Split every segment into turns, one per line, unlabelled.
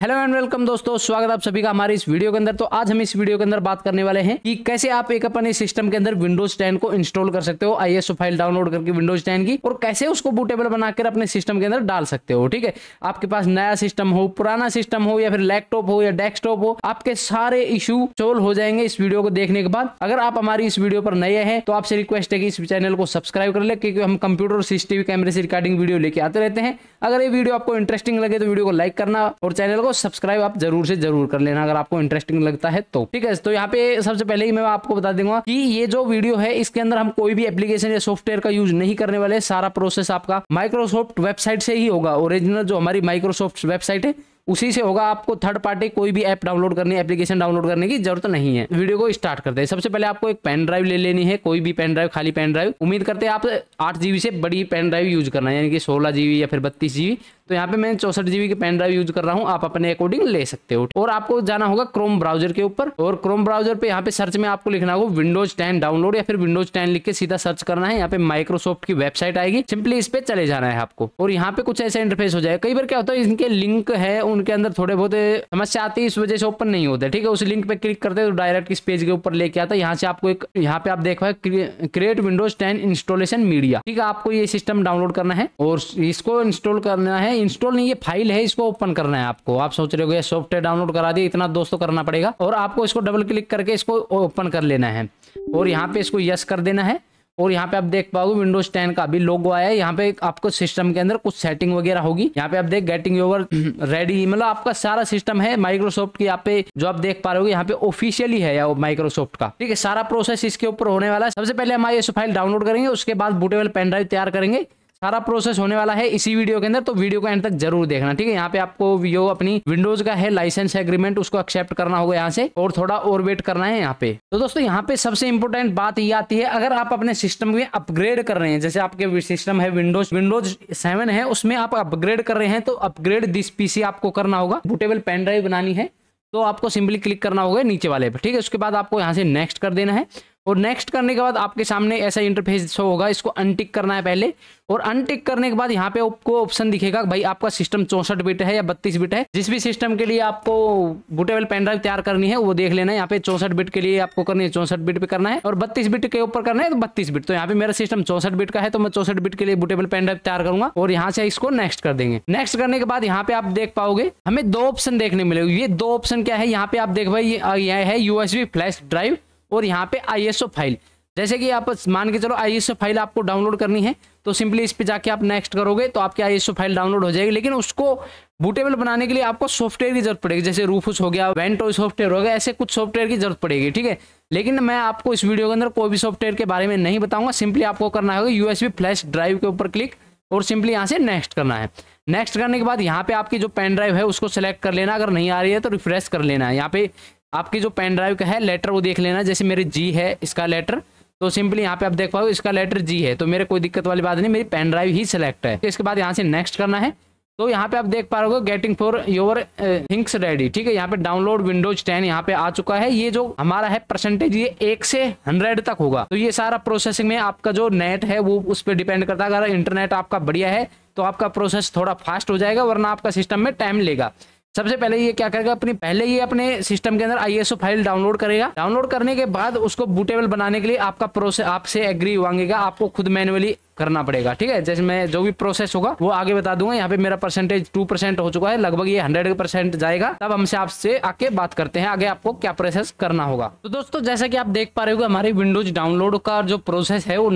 Hello and welcome दोस्तों, स्वागत आप सभी का हमारे इस वीडियो के अंदर। तो आज हम इस वीडियो के अंदर बात करने वाले हैं कि कैसे आप एक अपने सिस्टम के अंदर विंडोज 10 को इंस्टॉल कर सकते हो, ISO फाइल डाउनलोड करके विंडोज 10 की, और कैसे उसको बूटेबल बनाकर अपने सिस्टम के अंदर डाल सकते हो। ठीक है, आपके पास नया सिस्टम हो, पुराना सिस्टम हो, या फिर लैपटॉप हो या डेस्कटॉप हो, आपके सारे इशू सोल्व हो जाएंगे इस वीडियो को देखने के बाद। अगर आप हमारी इस वीडियो पर नए हैं तो आपसे रिक्वेस्ट है कि इस चैनल को सब्सक्राइब कर ले, क्योंकि हम कंप्यूटर और CCTV कैमरे से रिकॉर्डिंग वीडियो लेके आते रहते हैं। अगर ये वीडियो आपको इंटरेस्टिंग लगे तो वीडियो को लाइक करना और चैनल को सब्सक्राइब आप जरूर से जरूर कर लेना अगर आपको इंटरेस्टिंग लगता है तो। ठीक है, तो यहाँ पे सबसे पहले ही मैं आपको बता दूंगा कि ये जो वीडियो है इसके अंदर हम कोई भी एप्लीकेशन या सॉफ्टवेयर का यूज नहीं करने वाले। सारा प्रोसेस आपका माइक्रोसॉफ्ट वेबसाइट से ही होगा। ओरिजिनल जो हमारी माइक्रोसॉफ्ट वेबसाइट है उसी से होगा। आपको थर्ड पार्टी कोई भी ऐप डाउनलोड करनी, एप्लीकेशन डाउनलोड करने की जरूरत नहीं है। वीडियो को स्टार्ट करते हैं। सबसे पहले आपको एक पेन ड्राइव ले लेनी है, कोई भी पेन ड्राइव, खाली पेन ड्राइव। उम्मीद करते हैं आप 8 GB से बड़ी पेन ड्राइव यूज करना है, यानी कि 16 GB या फिर 32 GB। तो यहाँ पे मैं 64 GB की पेन ड्राइव यूज कर रहा हूँ, आप अपने अकॉर्डिंग ले सकते हो। और आपको जाना होगा क्रोम ब्राउजर के ऊपर, और क्रोम ब्राउजर पे यहाँ पे सर्च में आपको लिखना होगा विंडोज 10 डाउनलोड, या फिर विंडोज 10 लिख के सीधा सर्च करना है। यहाँ पे माइक्रोसॉफ्ट की वेबसाइट आएगी, सिंपली इस पे चले जाना है आपको। और यहाँ पे कुछ ऐसा इंटरफेस हो जाएगा। कई बार क्या होता है, इनके लिंक है उनके अंदर थोड़े बहुत समस्या आती है, इस वजह से ओपन नहीं होते। ठीक है, उस लिंक पे क्लिक करते हैं तो डायरेक्ट इस पेज के ऊपर लेके आता है। यहाँ से आपको एक, यहाँ पे आप देख पाए क्रिएट विंडोज 10 इंस्टॉलेशन मीडिया। ठीक है, आपको ये सिस्टम डाउनलोड करना है और इसको इंस्टॉल करना है। इंस्टॉल नहीं, ये फाइल है, इसको ओपन करना है आपको। आप सोच रहे हो सॉफ्टवेयर डाउनलोड करा दिया, इतना दोस्तों करना पड़ेगा। और आपको इसको डबल क्लिक करके इसको ओपन कर लेना है और यहाँ पे इसको यस कर देना है। और यहाँ पे आप देख पाओगे विंडोज 10 का भी लोगो आया है। यहाँ पे आपको सिस्टम के अंदर कुछ सेटिंग वगैरह होगी। यहाँ पे आप देख गेटिंग योर रेडी, मतलब आपका सारा सिस्टम है माइक्रोसॉफ्ट की। यहाँ पे जो आप देख पा रहे हो यहाँ पे ऑफिशियली है या माइक्रोसॉफ्ट का। ठीक है, सारा प्रोसेस इसके ऊपर होने वाला है। सबसे पहले हम ISO फाइल डाउनलोड करेंगे, उसके बाद बूटेबल पेन ड्राइव तैयार करेंगे। सारा प्रोसेस होने वाला है इसी वीडियो के अंदर, तो वीडियो को एंड तक जरूर देखना। ठीक है, यहाँ पे आपको जो अपनी विंडोज का है लाइसेंस एग्रीमेंट, उसको एक्सेप्ट करना होगा यहाँ से, और थोड़ा और वेट करना है यहाँ पे। तो दोस्तों यहाँ पे सबसे इंपॉर्टेंट बात ये आती है, अगर आप अपने सिस्टम में अपग्रेड कर रहे हैं, जैसे आपके सिस्टम है विंडोज 7 है, उसमें आप अपग्रेड कर रहे हैं, तो अपग्रेड दिस PC आपको करना होगा। बूटेबल पेन ड्राइव बनानी है तो आपको सिंपली क्लिक करना होगा नीचे वाले पे। ठीक है, उसके बाद आपको यहाँ से नेक्स्ट कर देना है, और नेक्स्ट करने के बाद आपके सामने ऐसा इंटरफेस शो होगा। इसको अनटिक करना है पहले, और अनटिक करने के बाद यहाँ पे आपको ऑप्शन दिखेगा भाई आपका सिस्टम 64 बिट है या 32 बिट है। जिस भी सिस्टम के लिए आपको बूटेबल पेन ड्राइव तैयार करनी है वो देख लेना है। यहाँ पे 64 बिट के लिए आपको करनी है 64 बिट पे करना है, और 32 बिट के ऊपर करना है तो 32 बिट। तो यहाँ पे मेरा सिस्टम 64 बिट का है, तो मैं 64 बिट के लिए बूटेबल पेन ड्राइव तैयार करूंगा, और यहाँ से इसको नेक्स्ट कर देंगे। नेक्स्ट करने के बाद यहाँ पे आप देख पाओगे हमें 2 ऑप्शन देखने मिलेंगे। ये 2 ऑप्शन क्या है, यहाँ पे आप देख भाई यह है USB फ्लैश ड्राइव, और यहाँ पे ISO फाइल। जैसे कि आप मान के चलो ISO फाइल आपको डाउनलोड करनी है, तो सिंपली इस पे जाके आप नेक्स्ट करोगे तो आपकी ISO फाइल डाउनलोड हो जाएगी। लेकिन उसको बूटेबल बनाने के लिए आपको सॉफ्टवेयर की जरूरत पड़ेगी, जैसे रूफस हो गया, वेंटो सॉफ्टवेयर हो गया, ऐसे कुछ सॉफ्टवेयर की जरूरत पड़ेगी। ठीक है, लेकिन मैं आपको इस वीडियो के अंदर कोई भी सॉफ्टवेयर के बारे में नहीं बताऊंगा। सिंपली आपको करना होगा USB फ्लैश ड्राइव के ऊपर क्लिक, और सिंपली यहाँ से नेक्स्ट करना है। नेक्स्ट करने के बाद यहाँ पे आपकी जो पेन ड्राइव है उसको सेलेक्ट कर लेना। अगर नहीं आ रही है तो रिफ्रेश कर लेना है। यहाँ पे आपकी जो पेन ड्राइव का है लेटर वो देख लेना, जैसे मेरे G है इसका लेटर, तो सिंपली यहाँ पे आप देख पाओ इसका लेटर G है, तो मेरे कोई दिक्कत वाली बात नहीं, मेरी पेन ड्राइव ही सिलेक्ट है। तो इसके बाद यहाँ से नेक्स्ट करना है। तो यहाँ पे आप देख पा रहे हो getting for your things ready. ठीक है, यहाँ पे डाउनलोड विंडोज 10 यहाँ पे आ चुका है। ये जो हमारा है परसेंटेज, ये 1 से 100 तक होगा। तो ये सारा प्रोसेसिंग में आपका जो नेट है वो उस पर डिपेंड करता है। अगर इंटरनेट आपका बढ़िया है तो आपका प्रोसेस थोड़ा फास्ट हो जाएगा, वरना आपका सिस्टम में टाइम लेगा। सबसे पहले ये क्या करेगा, ये अपने सिस्टम के अंदर ISO फाइल डाउनलोड करेगा। डाउनलोड करने के बाद उसको बूटेबल बनाने के लिए आपका प्रोसेस आपसे एग्री मांगेगा, आपको खुद मैनुअली करना पड़ेगा। ठीक है, जैसे मैं जो भी प्रोसेस होगा वो आगे बता दूंगा। यहाँ पे मेरा परसेंटेज 2% हो चुका है, लगभग ये 100% जाएगा। तब हमसे आपसे आके बात करते हैं आगे आपको क्या प्रोसेस करना होगा। तो दोस्तों जैसा कि आप देख पा रहे हो हमारे विंडोज डाउनलोड का जो प्रोसेस है वो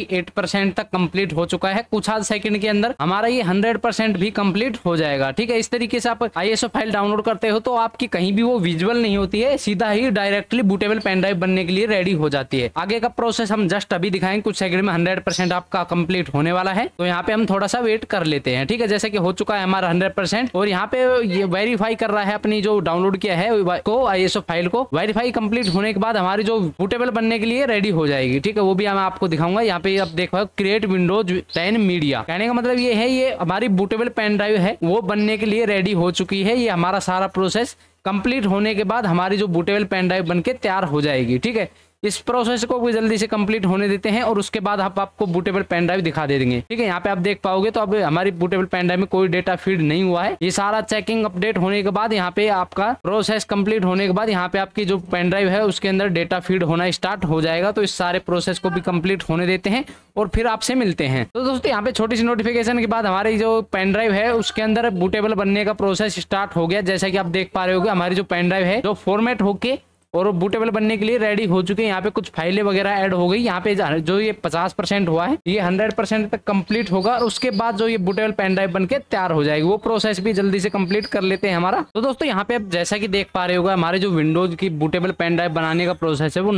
98% तक कंप्लीट हो चुका है। कुछ आध सेकंड के अंदर हमारा ये 100% भी कंप्लीट हो जाएगा। ठीक है, इस तरीके से आप ISO फाइल डाउनलोड करते हो तो आपकी कहीं भी वो विजुअल नहीं होती है, सीधा ही डायरेक्टली बूटेबल पेन ड्राइव बनने के लिए रेडी हो जाती है। आगे का प्रोसेस हम जस्ट अभी दिखाएंगे, कुछ सेकंड में 100% आपका कंप्लीट होने वाला है। तो यहाँ पे हम थोड़ा सा वेट कर लेते हैं। ठीक है, जैसे कि हो चुका है हमारा 100%, और यहाँ पे ये वेरीफाई कर रहा है अपनी जो डाउनलोड किया है को ISO फाइल को। वेरीफाई कंप्लीट होने के बाद हमारी जो बूटेबल बनने के लिए रेडी हो जाएगी। ठीक है, वो भी मैं आपको दिखाऊंगा। यहाँ पे आप देखो क्रिएट विंडोज 10 मीडिया, कहने का मतलब ये है ये हमारी बूटेबल पेन ड्राइव है वो बनने के लिए रेडी हो चुकी है। ये हमारा सारा प्रोसेस कंप्लीट होने के बाद हमारी जो बूटेबल पेन ड्राइव बनके तैयार हो जाएगी। ठीक है, इस प्रोसेस को भी जल्दी से कंप्लीट होने देते हैं और उसके बाद आपको बूटेबल पेन ड्राइव दिखा दे देंगे। ठीक है, यहाँ पे आप देख पाओगे तो अब हमारी बूटेबल पेन ड्राइव में कोई डेटा फीड नहीं हुआ है। ये सारा चेकिंग अपडेट होने के बाद यहाँ पे आपका प्रोसेस कंप्लीट होने के बाद यहाँ पे आपकी जो पेन ड्राइव है उसके अंदर डेटा फीड होना स्टार्ट हो जाएगा। तो इस सारे प्रोसेस को भी कंप्लीट होने देते हैं और फिर आपसे मिलते हैं। तो दोस्तों यहाँ पे छोटी सी नोटिफिकेशन के बाद हमारी जो पेन ड्राइव है उसके अंदर बूटेबल बनने का प्रोसेस स्टार्ट हो गया। जैसा कि आप देख पा रहे होगे हमारी जो पेन ड्राइव है जो फॉर्मेट होके और बूटेबल बनने के लिए रेडी हो चुके हैं। यहाँ पे कुछ फाइलें वगैरह ऐड हो गई। यहाँ पे जो ये 50% हुआ है ये 100% तक कंप्लीट होगा और उसके बाद जो ये बूटेबल पेन ड्राइव बनके तैयार हो जाएगी। वो प्रोसेस भी जल्दी से कंप्लीट कर लेते हैं हमारा। तो दोस्तों यहाँ पे आप जैसा कि देख पा रहे होगा हमारे जो विंडोज की बूटेबल पेन ड्राइव बनाने का प्रोसेस है वो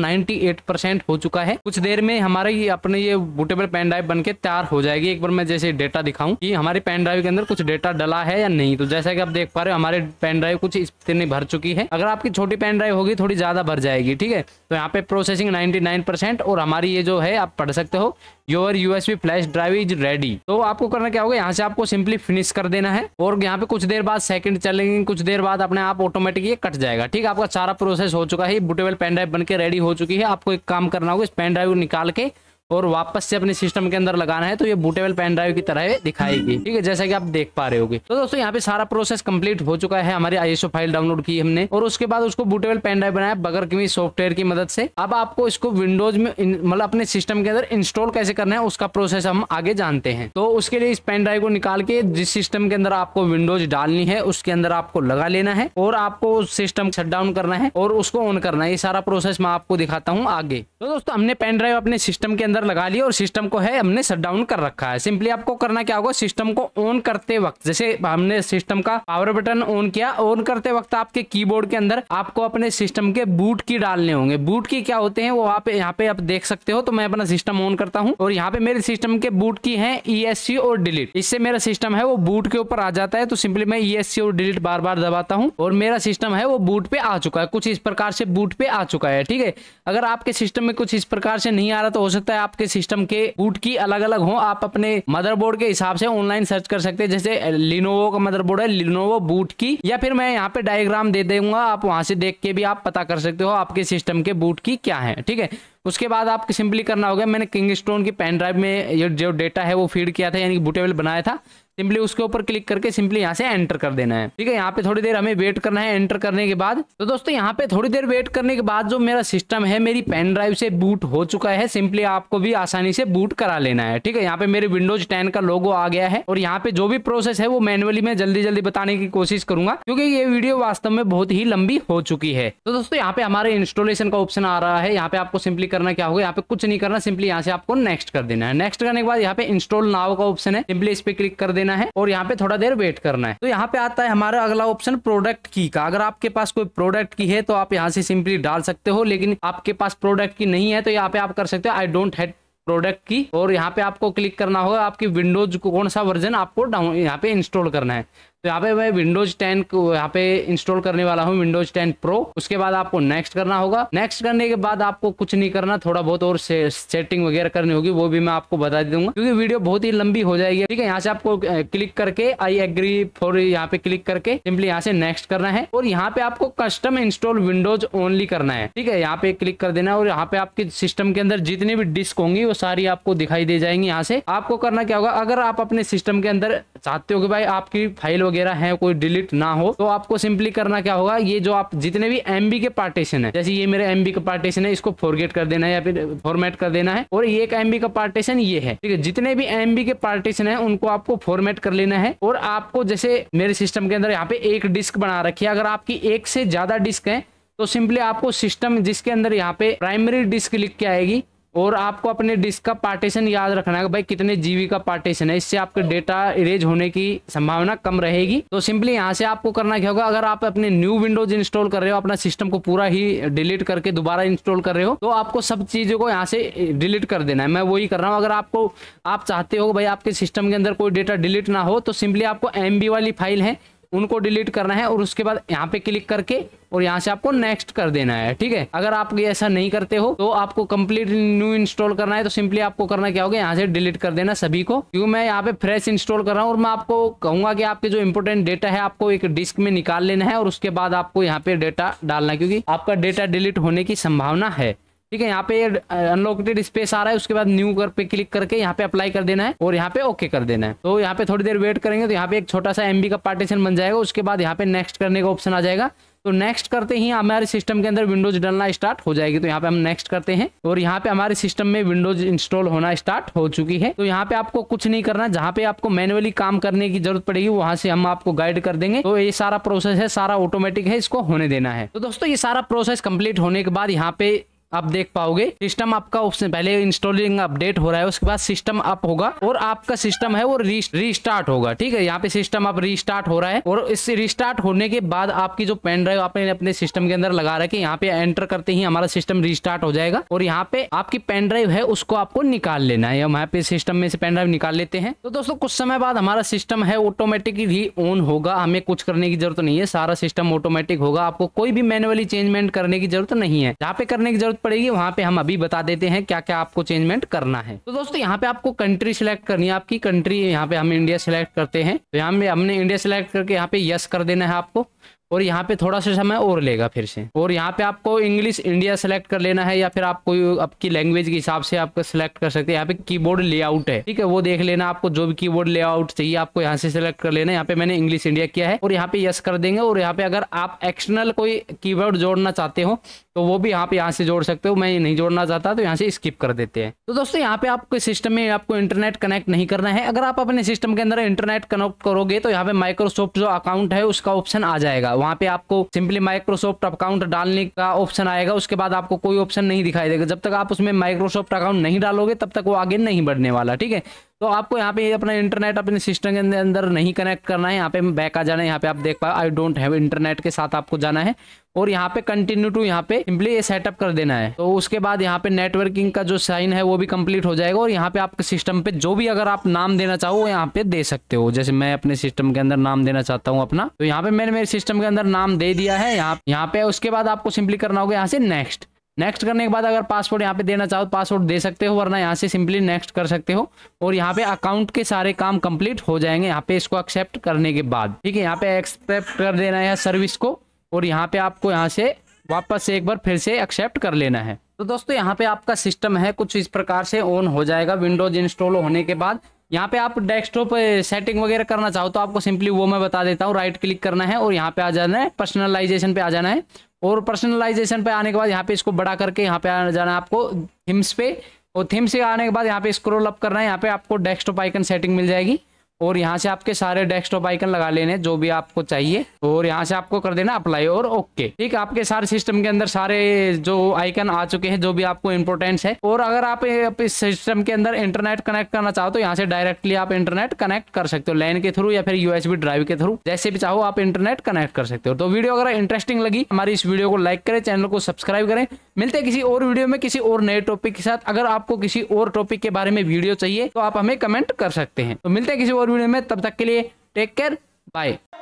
98% हो चुका है। कुछ देर में हमारा ये अपने ये बूटेबल पेन ड्राइव बनके तैयार हो जाएगी। एक बार मैं जैसे डेटा दिखाऊं कि हमारी पेन ड्राइव के अंदर कुछ डेटा डला है या नहीं। तो जैसा कि आप देख पा रहे हो हमारे पेन ड्राइव कुछ इतनी भर चुकी है। अगर आपकी छोटी पेन ड्राइव होगी थोड़ी ज्यादा भर जाएगी। ठीक है, तो यहाँ पे प्रोसेसिंग 99% और हमारी ये जो है आप पढ़ सकते हो your USB flash drive is ready. तो आपको करना क्या होगा, यहाँ से आपको सिंपली फिनिश कर देना है और यहाँ पे कुछ देर बाद सेकंड चलेंगे, कुछ देर बाद अपने आप ऑटोमेटिक ये कट जाएगा। ठीक है, आपका सारा प्रोसेस हो चुका है, बूटेबल पेन ड्राइव बनके रेडी हो चुकी है। आपको एक काम करना होगा, इस पेन ड्राइव को निकाल के और वापस से अपने सिस्टम के अंदर लगाना है तो ये बूटेबल पेन ड्राइव की तरह दिखाएगी। ठीक है, जैसा कि आप देख पा रहे होगे। तो दोस्तों यहाँ पे सारा प्रोसेस कंप्लीट हो चुका है। हमारी ISO फाइल डाउनलोड की हमने और उसके बाद उसको बूटेबल पेन ड्राइव बनाया बगैर किसी सॉफ्टवेयर की मदद से। अब आपको इसको विंडोज में मतलब अपने सिस्टम के अंदर इंस्टॉल कैसे करना है उसका प्रोसेस हम आगे जानते हैं। तो उसके लिए इस पेन ड्राइव को निकाल के जिस सिस्टम के अंदर आपको विंडोज डालनी है उसके अंदर आपको लगा लेना है और आपको सिस्टम शट डाउन करना है और उसको ऑन करना है। ये सारा प्रोसेस मैं आपको दिखाता हूँ आगे। तो दोस्तों हमने पेन ड्राइव अपने सिस्टम के अंदर लगा लिया और सिस्टम को है हमने शट डाउन कर रखा है। सिंपली आपको करना क्या होगा, सिस्टम को ऑन करते वक्त जैसे हमने सिस्टम का पावर बटन ऑन किया, ऑन करते वक्त आपके कीबोर्ड के अंदर आपको अपने सिस्टम के बूट की डालने होंगे। बूट की क्या होते हैं वो आप यहाँ पे आप देख सकते हो। तो मैं अपना सिस्टम ऑन करता हूँ और यहाँ पे मेरे सिस्टम के बूट की है ESC और डिलीट। इससे मेरा सिस्टम है वो बूट के ऊपर आ जाता है। तो सिंपली मैं ESC और डिलीट बार बार दबाता हूँ और मेरा सिस्टम है वो बूट पे आ चुका है। कुछ इस प्रकार से बूट पे आ चुका है। ठीक है, अगर आपके सिस्टम में कुछ इस प्रकार से नहीं आ रहा तो हो सकता है आपके सिस्टम के बूट की अलग अलग हो। आप अपने मदरबोर्ड के हिसाब से ऑनलाइन सर्च कर सकते हैं। जैसे लिनोवो का मदरबोर्ड है, लिनोवो बूट की, या फिर मैं यहाँ पे डायग्राम दे दूंगा, आप वहां से देख के भी आप पता कर सकते हो आपके सिस्टम के बूट की क्या है। ठीक है, उसके बाद आपको सिंपली करना होगा, मैंने किंगस्टोन की पेन ड्राइव में ये जो डेटा है वो फीड किया था यानी कि बूटेबल बनाया था। सिंपली उसके ऊपर क्लिक करके सिंपली यहाँ से एंटर कर देना है। ठीक है, यहाँ पे थोड़ी देर हमें वेट करना है एंटर करने के बाद। तो दोस्तों यहाँ पे थोड़ी देर वेट करने के बाद जो मेरा सिस्टम है मेरी पेन ड्राइव से बूट हो चुका है। सिंपली आपको भी आसानी से बूट करा लेना है। ठीक है, यहाँ पे मेरे विंडोज 10 का लोगो आ गया है और यहाँ पे जो भी प्रोसेस है वो मैनुअली मैं जल्दी जल्दी बताने की कोशिश करूंगा क्योंकि ये वीडियो वास्तव में बहुत ही लंबी हो चुकी है। तो दोस्तों यहाँ पे हमारे इंस्टॉलेशन का ऑप्शन आ रहा है। यहाँ पे आपको सिंपली करना क्या होगा, यहाँ पे कुछ नहीं करना, सिंपली यहाँ से आपको नेक्स्ट कर देना है। नेक्स्ट करने के बाद यहाँ पे इंस्टॉल नाउ का ऑप्शन है, सिंपली इस पे क्लिक कर देना है और यहाँ पे थोड़ा देर वेट करना है। तो यहाँ पे आता है हमारा अगला ऑप्शन प्रोडक्ट की का। अगर आपके पास कोई प्रोडक्ट की है तो आप यहाँ से सिंपली डाल सकते हो, लेकिन आपके पास प्रोडक्ट की नहीं है तो यहाँ पे आप कर सकते हो आई डोंट हैव प्रोडक्ट की और यहाँ पे आपको क्लिक करना होगा आपकी विंडोज को कौन सा वर्जन आपको डाउन यहाँ पे इंस्टॉल करना है। तो यहाँ पे मैं विंडोज 10 को यहाँ पे इंस्टॉल करने वाला हूँ, विंडोज 10 प्रो। उसके बाद आपको नेक्स्ट करना होगा। नेक्स्ट करने के बाद आपको कुछ नहीं करना, थोड़ा बहुत और सेटिंग वगैरह करनी होगी, वो भी मैं आपको बता दूंगा क्योंकि वीडियो बहुत ही लंबी हो जाएगी। ठीक है, यहाँ से आपको क्लिक करके आई एग्री फॉर यहाँ पे क्लिक करके सिंपली यहाँ से नेक्स्ट करना है और यहाँ पे आपको कस्टम इंस्टॉल विंडोज ओनली करना है। ठीक है, यहाँ पे क्लिक कर देना और यहाँ पे आपके सिस्टम के अंदर जितनी भी डिस्क होंगी वो सारी आपको दिखाई दे जाएंगी। यहाँ से आपको करना क्या होगा, अगर आप अपने सिस्टम के अंदर चाहते हो कि भाई आपकी फाइल वगैरह है कोई डिलीट ना हो तो आपको सिंपली करना क्या होगा, ये जो आप जितने भी MB के पार्टीशन है, जैसे ये मेरे MB का पार्टीशन है, इसको फॉरगेट कर देना है या फिर फॉर्मेट कर देना है और ये एक MB का पार्टीशन ये है। ठीक है, जितने भी MB के पार्टीशन है उनको आपको फॉर्मेट कर लेना है और आपको जैसे मेरे सिस्टम के अंदर यहाँ पे एक डिस्क बना रखी है, अगर आपकी एक से ज्यादा डिस्क है तो सिंपली आपको सिस्टम जिसके अंदर यहाँ पे प्राइमरी डिस्क लिख के आएगी और आपको अपने डिस्क का पार्टीशन याद रखना है भाई कितने जीबी का पार्टीशन है, इससे आपका डेटा इरेज होने की संभावना कम रहेगी। तो सिंपली यहाँ से आपको करना क्या होगा, अगर आप अपने न्यू विंडोज इंस्टॉल कर रहे हो, अपना सिस्टम को पूरा ही डिलीट करके दोबारा इंस्टॉल कर रहे हो, तो आपको सब चीजों को यहाँ से डिलीट कर देना है। मैं वही कर रहा हूँ। अगर आप चाहते हो भाई आपके सिस्टम के अंदर कोई डेटा डिलीट ना हो तो सिंपली आपको MB वाली फाइल है उनको डिलीट करना है और उसके बाद यहाँ पे क्लिक करके और यहाँ से आपको नेक्स्ट कर देना है। ठीक है, अगर आप ये ऐसा नहीं करते हो तो आपको कंप्लीट न्यू इंस्टॉल करना है तो सिंपली आपको करना क्या होगा, यहाँ से डिलीट कर देना सभी को, क्योंकि मैं यहाँ पे फ्रेश इंस्टॉल कर रहा हूँ और मैं आपको कहूंगा कि आपके जो इंपोर्टेंट डेटा है आपको एक डिस्क में निकाल लेना है और उसके बाद आपको यहाँ पे डेटा डालना है क्योंकि आपका डेटा डिलीट होने की संभावना है। ठीक है, यहाँ पे अनलॉकेटेड स्पेस आ रहा है, उसके बाद न्यू पे क्लिक करके यहाँ पे अप्लाई कर देना है और यहाँ पे ओके कर देना है। तो यहाँ पे थोड़ी देर वेट करेंगे तो यहाँ पे एक छोटा सा MB का पार्टीशन बन जाएगा। उसके बाद यहाँ पे नेक्स्ट करने का ऑप्शन आ जाएगा। तो नेक्स्ट करते ही हमारे सिस्टम के अंदर विंडोज डलना स्टार्ट हो जाएगी। तो यहाँ पे हम नेक्स्ट करते हैं और यहाँ पे हमारे सिस्टम में विंडोज इंस्टॉल होना स्टार्ट हो चुकी है। तो यहाँ पे आपको कुछ नहीं करना, जहाँ पे आपको मैन्युअली काम करने की जरूरत पड़ेगी वहां से हम आपको गाइड कर देंगे। तो ये सारा प्रोसेस है, सारा ऑटोमेटिक है, इसको होने देना है। तो दोस्तों ये सारा प्रोसेस कंप्लीट होने के बाद यहाँ पे आप देख पाओगे सिस्टम आपका ऑप्शन पहले इंस्टॉलिंग अपडेट हो रहा है, उसके बाद सिस्टम अप होगा और आपका सिस्टम है वो रीस्टार्ट होगा। ठीक है, यहाँ पे सिस्टम अब रीस्टार्ट हो रहा है और इस रीस्टार्ट होने के बाद आपकी जो पेन ड्राइव आपने अपने सिस्टम के अंदर लगा रखी है, यहाँ पे एंटर करते ही हमारा सिस्टम रीस्टार्ट हो जाएगा और यहाँ पे आपकी पेन ड्राइव है उसको आपको निकाल लेना है। हम यहाँ पे सिस्टम में से पेन ड्राइव निकाल लेते हैं। तो दोस्तों कुछ समय बाद हमारा सिस्टम है ऑटोमेटिकली ऑन होगा, हमें कुछ करने की जरूरत नहीं है, सारा सिस्टम ऑटोमेटिक होगा। आपको कोई भी मैनुअली चेंजमेंट करने की जरूरत नहीं है। जहाँ पे करने की जरूरत पड़ेगी वहां पे हम अभी बता देते हैं क्या क्या आपको चेंजमेंट करना है। तो दोस्तों यहाँ पे आपको कंट्री सिलेक्ट करनी है, आपकी कंट्री यहाँ पे हम इंडिया सिलेक्ट करते हैं। तो यहाँ पे हमने इंडिया सिलेक्ट करके यहाँ पे यस कर देना है आपको और यहाँ पे थोड़ा सा समय और लेगा फिर से। और यहाँ पे आपको इंग्लिश इंडिया सेलेक्ट कर लेना है या फिर आप कोई आपकी लैंग्वेज के हिसाब से आपको सेलेक्ट कर सकते हैं। यहाँ पे कीबोर्ड लेआउट है, ठीक है, वो देख लेना, आपको जो भी कीबोर्ड लेआउट चाहिए आपको यहाँ से सेलेक्ट कर लेना है। यहाँ पे मैंने इंग्लिश इंडिया किया है और यहाँ पे यस कर देंगे। और यहाँ पे अगर आप एक्सटर्नल कोई कीबोर्ड जोड़ना चाहते हो तो वो भी आप यहाँ से जोड़ सकते हो। मैं नहीं जोड़ना चाहता तो यहाँ से स्किप कर देते हैं। तो दोस्तों यहाँ पे आपके सिस्टम में आपको इंटरनेट कनेक्ट नहीं करना है। अगर आप अपने सिस्टम के अंदर इंटरनेट कनेक्ट करोगे तो यहाँ पे माइक्रोसॉफ्ट जो अकाउंट है उसका ऑप्शन आ जाएगा। वहाँ पे आपको सिंपली माइक्रोसॉफ्ट अकाउंट डालने का ऑप्शन आएगा, उसके बाद आपको कोई ऑप्शन नहीं दिखाई देगा। जब तक आप उसमें माइक्रोसॉफ्ट अकाउंट नहीं डालोगे तब तक वो आगे नहीं बढ़ने वाला, ठीक है। तो आपको यहाँ पे अपना इंटरनेट अपने सिस्टम के अंदर नहीं कनेक्ट करना है। यहाँ पे बैक आ जाना है, यहाँ पे आप देख पाओ आई डोंट हैव इंटरनेट के साथ आपको जाना है और यहाँ पे कंटिन्यू टू यहाँ पे सिंपली ये सेटअप कर देना है। तो उसके बाद यहाँ पे नेटवर्किंग का जो साइन है वो भी कंप्लीट हो जाएगा और यहाँ पे आपके सिस्टम पे जो भी अगर आप नाम देना चाहो यहाँ पे दे सकते हो। जैसे मैं अपने सिस्टम के अंदर नाम देना चाहता हूँ अपना, तो यहाँ पे मैंने मेरे सिस्टम के अंदर नाम दे दिया है यहाँ पे। उसके बाद आपको सिंपली करना होगा यहाँ से नेक्स्ट करने के बाद अगर पासवर्ड यहाँ पे देना चाहो तो पासवर्ड दे सकते हो, वरना यहाँ से सिंपली नेक्स्ट कर सकते हो। और यहाँ पे अकाउंट के सारे काम कंप्लीट हो जाएंगे यहाँ पे इसको एक्सेप्ट करने के बाद, ठीक है। यहाँ पे एक्सेप्ट कर देना है सर्विस को और यहाँ पे आपको यहाँ से वापस से एक बार फिर से एक्सेप्ट कर लेना है। तो दोस्तों यहाँ पे आपका सिस्टम है कुछ इस प्रकार से ऑन हो जाएगा विंडोज इंस्टॉल होने के बाद। यहाँ पे आप डेस्कटॉप सेटिंग वगैरह करना चाहो तो आपको सिंपली वो मैं बता देता हूँ। राइट क्लिक करना है और यहाँ पे आ जाना है पर्सनलाइजेशन पे आ जाना है और पर्सनलाइजेशन पे आने के बाद यहाँ पे इसको बड़ा करके यहाँ पे आ जाना है आपको थीम्स पे। और थीम्स से आने के बाद यहाँ पे स्क्रॉल अप करना है, यहाँ पे आपको डेस्कटॉप आइकन सेटिंग मिल जाएगी और यहाँ से आपके सारे डेस्कटॉप आइकन लगा लेने जो भी आपको चाहिए और यहाँ से आपको कर देना अप्लाई और ओके, ठीक है। आपके सारे सिस्टम के अंदर सारे जो आइकन आ चुके हैं जो भी आपको इंपॉर्टेंस है। और अगर आप इस सिस्टम के अंदर इंटरनेट कनेक्ट करना चाहो तो यहाँ से डायरेक्टली आप इंटरनेट कनेक्ट कर सकते हो, लैन के थ्रू या फिर USB ड्राइव के थ्रू, जैसे भी चाहो आप इंटरनेट कनेक्ट कर सकते हो। तो वीडियो अगर इंटरेस्टिंग लगी हमारी इस वीडियो को लाइक करें, चैनल को सब्सक्राइब करें। मिलते हैं किसी और वीडियो में किसी और नए टॉपिक के साथ। अगर आपको किसी और टॉपिक के बारे में वीडियो चाहिए तो आप हमें कमेंट कर सकते हैं। तो मिलते हैं किसी और वीडियो में, तब तक के लिए टेक केयर, बाय।